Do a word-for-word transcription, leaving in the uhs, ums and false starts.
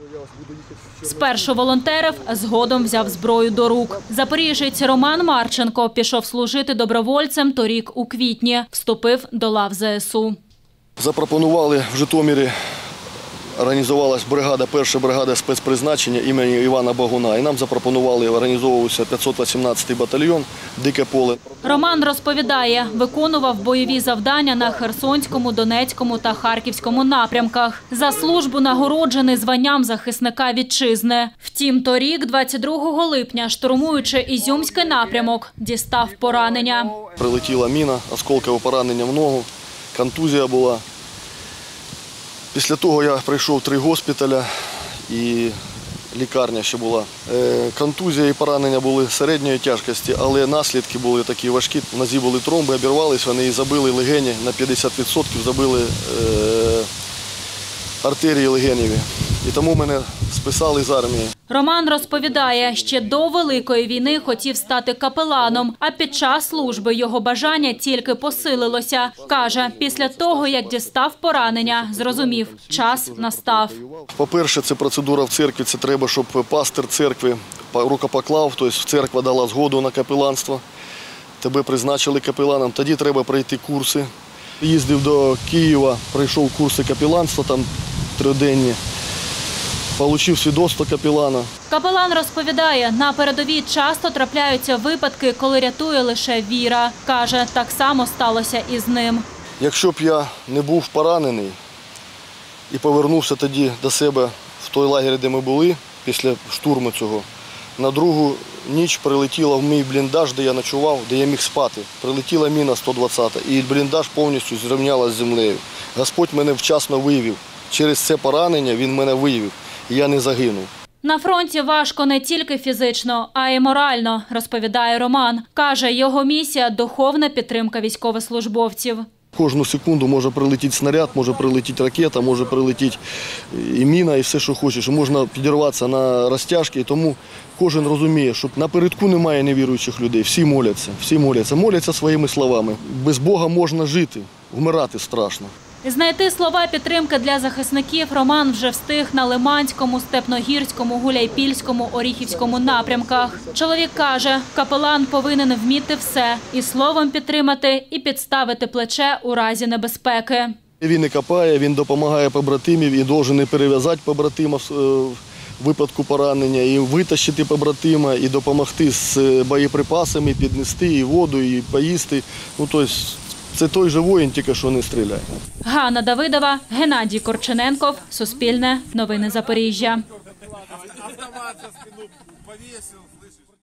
Спершу волонтерив, згодом взяв зброю до рук. Запоріжець Роман Марченко пішов служити добровольцем торік у квітні. Вступив до лав зе ес у. Запропонували в Житомирі, організувалась бригада, перша бригада спецпризначення імені Івана Багуна. І нам запропонували, організовувався п'ятсот вісімнадцятий батальйон «Дике поле». Роман розповідає, виконував бойові завдання на Херсонському, Донецькому та Харківському напрямках. За службу нагороджений званням захисника вітчизни. Втім, торік, двадцять другого липня, штурмуючи Ізюмський напрямок, дістав поранення. Прилетіла міна, осколкове поранення в ногу, контузія була. Після того я пройшов три госпіталя і лікарня ще була. Контузія і поранення були середньої тяжкості, але наслідки були такі важкі. В нозі були тромби, обірвались вони і забили легені, на п'ятдесят відсотків забили артерії легеневі. І тому мене списали з армії. Роман розповідає, ще до Великої війни хотів стати капеланом, а під час служби його бажання тільки посилилося. Каже, після того, як дістав поранення, зрозумів – час настав. По-перше, це процедура в церкві, це треба, щоб пастир церкви рукопоклав, тобто церква дала згоду на капеланство, тебе призначили капеланом, тоді треба пройти курси. Їздив до Києва, пройшов курси капеланства, там триденні. Получив свідоцтво капелана. Капелан розповідає, на передовій часто трапляються випадки, коли рятує лише віра. Каже, так само сталося і з ним. Якщо б я не був поранений і повернувся тоді до себе в той лагері, де ми були, після штурму цього, на другу ніч прилетіла в мій бліндаж, де я ночував, де я міг спати. Прилетіла міна сто двадцята, і бліндаж повністю зрівнялася з землею. Господь мене вчасно виявив. Через це поранення він мене виявив. Я не загинув. На фронті важко не тільки фізично, а й морально, розповідає Роман. Каже, його місія – духовна підтримка військовослужбовців. Кожну секунду може прилетіти снаряд, може прилетіти ракета, може прилетіти і міна, і все, що хочеш. Можна підірватися на розтяжки, і тому кожен розуміє, що напередку немає невіруючих людей. Всі моляться, всі моляться, моляться своїми словами. Без Бога можна жити, вмирати страшно. Знайти слова підтримки для захисників Роман вже встиг на Лиманському, Степногірському, Гуляйпільському, Оріхівському напрямках. Чоловік каже, капелан повинен вміти все – і словом підтримати, і підставити плече у разі небезпеки. Він не копає, він допомагає побратимів і має перев'язати побратима в випадку поранення, і витащити побратима, і допомогти з боєприпасами, піднести і воду, і поїсти. Ну, тобто, це той же воїн, тільки що не стріляє. Ганна Давидова, Геннадій Корчененков, Суспільне, Новини Запоріжжя.